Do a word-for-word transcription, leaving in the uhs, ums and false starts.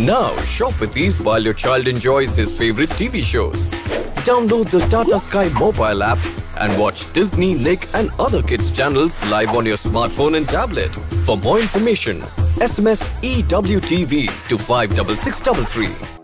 Now shop with ease while your child enjoys his favorite T V shows. Download the Tata Sky mobile app and watch Disney, Nick and other kids channels live on your smartphone and tablet. For more information, S M S E W T V to five six six three three.